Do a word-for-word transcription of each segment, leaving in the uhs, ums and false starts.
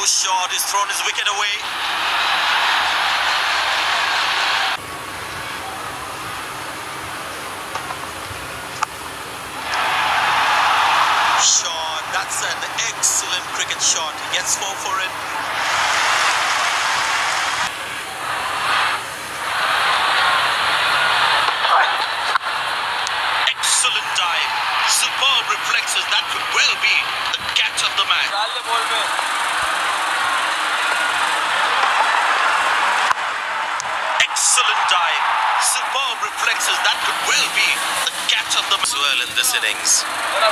Too short, he's thrown his wicket away. Shot, that's an excellent cricket shot. He gets four for it. Excellent dive. Superb reflexes. That could well be the catch of the match. Excellent dive. Superb reflexes. That could well be the catch of the match as well in this innings.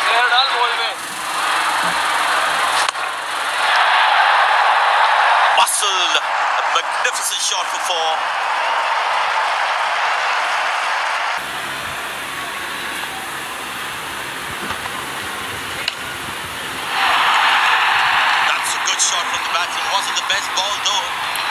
Muscle. A magnificent shot for four. That's a good shot from the batsman. Wasn't the best ball though.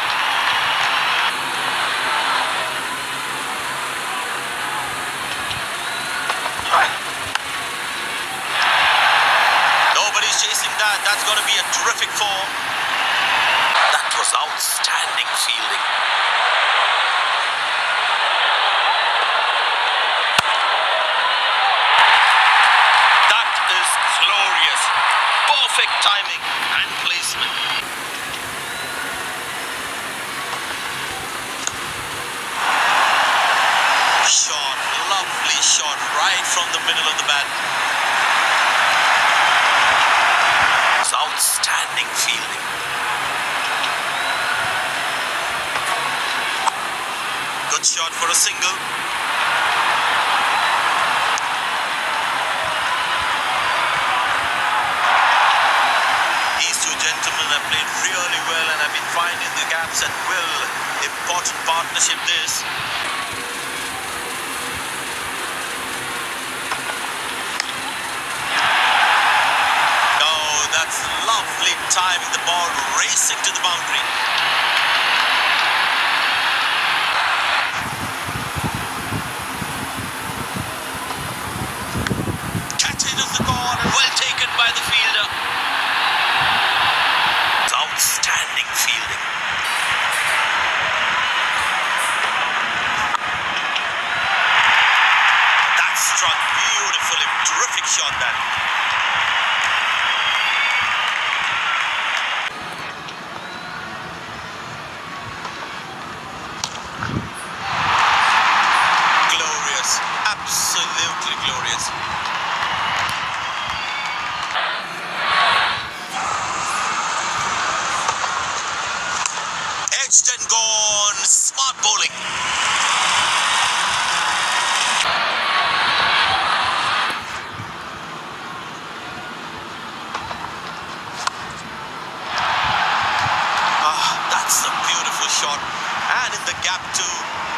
Nobody's chasing that. That's going to be a terrific four. That was outstanding fielding. That is glorious. Perfect timing and placement. Shot, lovely shot right from the middle of the bat. It's outstanding fielding. Good shot for a single. These two gentlemen have played really well and have been finding the gaps at will. Important partnership this. That's lovely timing, the ball racing to the boundary. Catch it off the corner, well taken by the fielder. It's outstanding fielding. That struck beautifully, terrific shot that. Absolutely glorious. Edged and gone. Smart bowling. Ah, that's a beautiful shot. And in the gap too.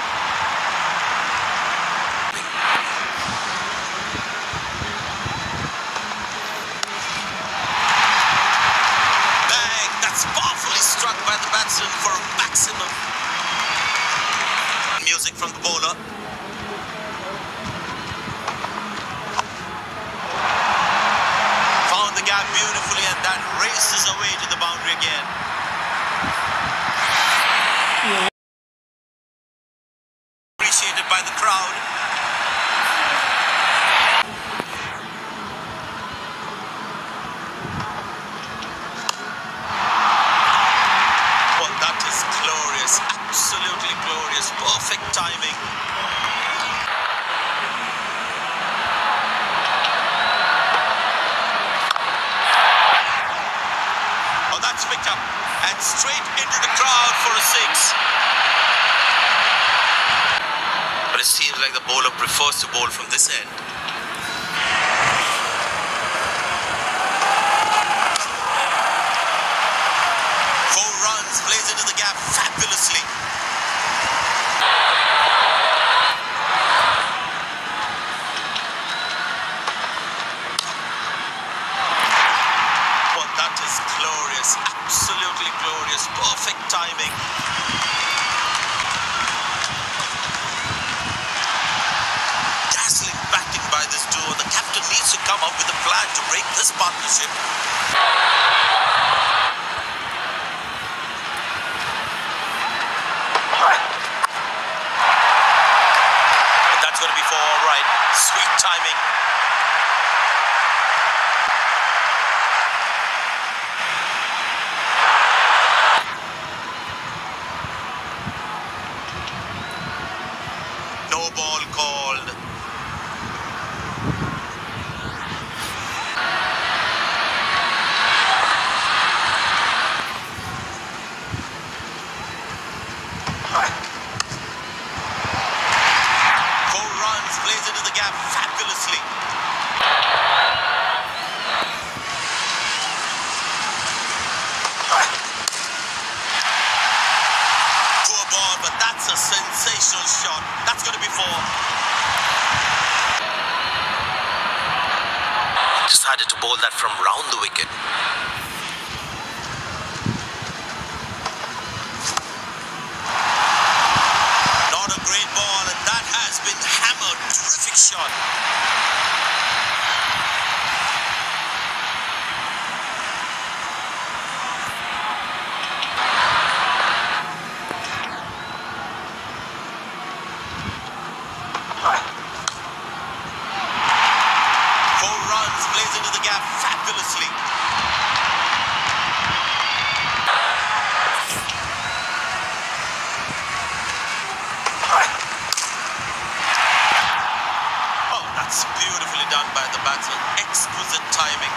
Powerfully struck by the batsman for a maximum. Music from the bowler. Found the gap beautifully and that races away to the boundary again. Yeah. Appreciated by the crowd. Absolutely glorious, perfect timing. Oh, that's picked up and straight into the crowd for a six. But it seems like the bowler prefers to bowl from this end. Four runs, plays into the gap fabulously. Glorious, absolutely glorious, perfect timing. Dazzling batting by this duo. The captain needs to come up with a plan to break this partnership. bowl that from round the wicket. Not a great ball, and that has been hammered. Terrific shot. Four runs, plays into the gap fabulously. Oh, that's beautifully done by the batsman. Exquisite timing.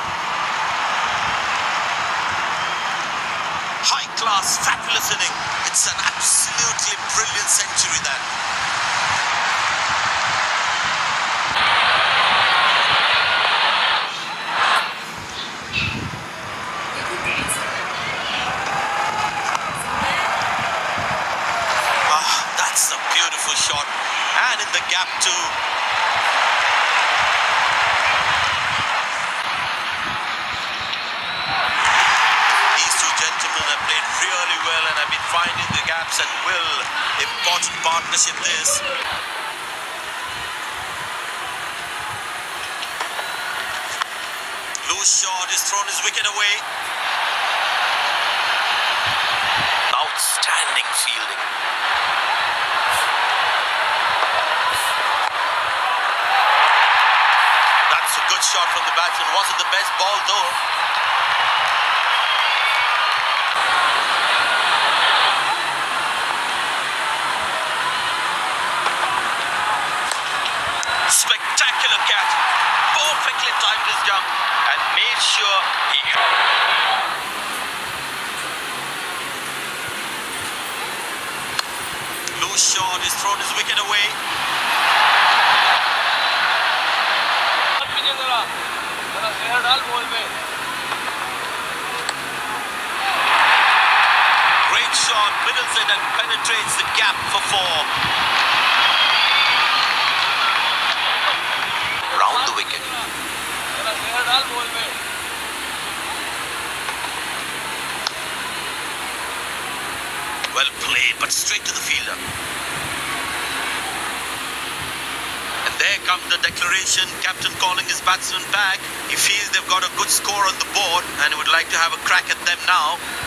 High class, fabulous inning. It's an absolutely brilliant century that. That's a beautiful shot, and in the gap too. These two gentlemen have played really well and have been finding the gaps at will. Important partnership this. Loose shot, is thrown his wicket away. Outstanding fielding. That's a good shot from the batsman. Wasn't the best ball though. Spectacular catch. Perfectly timed his jump and made sure he... Loose shot, is thrown his wicket away. Great shot, middles it and penetrates the gap for four. Round the wicket. Well played, but straight to the fielder. And there comes the declaration, captain calling his batsman back. He feels they've got a good score on the board and he would like to have a crack at them now.